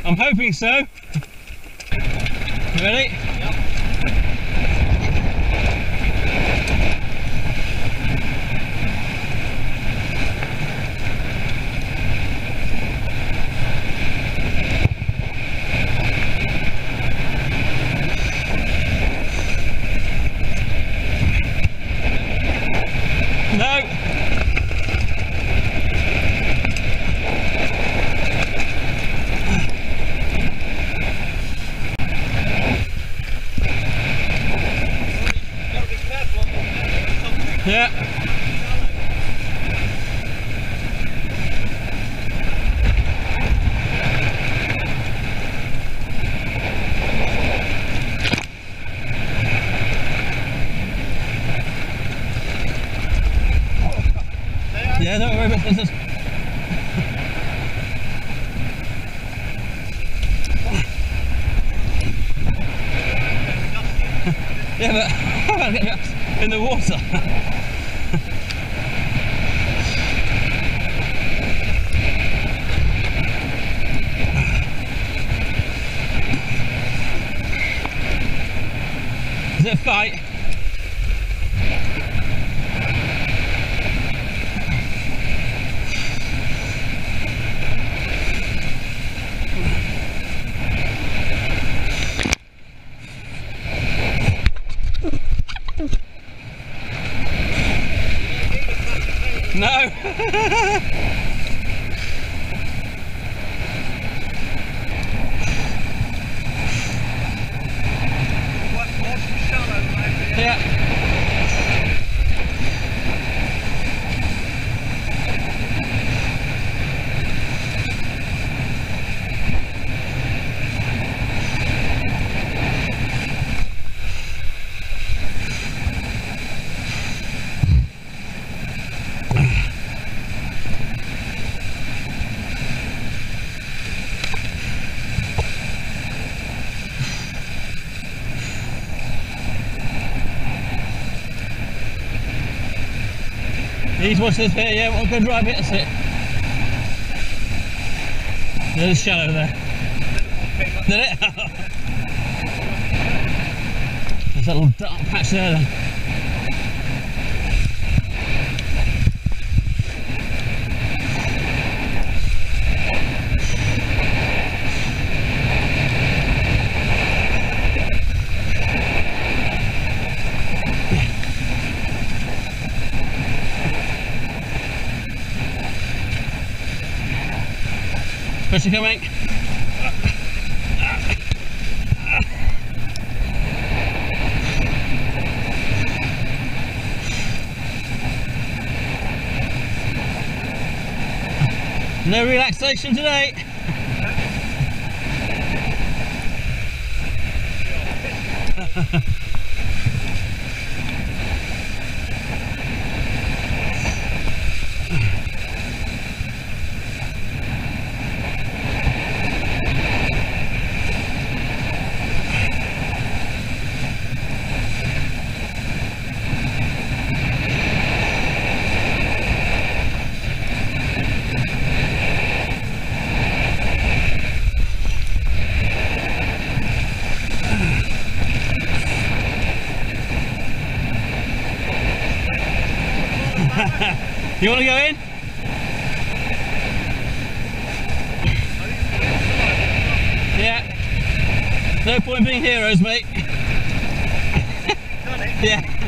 I'm hoping so. You ready? Yep. No. Yeah. Yeah, don't worry about this. Yeah, but how about getting up in the water? Is it a fight? No. Yeah. These washers here, yeah, what a good right bit, that's it. There's a shallow there. Did it? There's that little dark patch there then. Pressure coming. No relaxation today. You want to go in? Yeah. No point being heroes, mate. Got it? Yeah.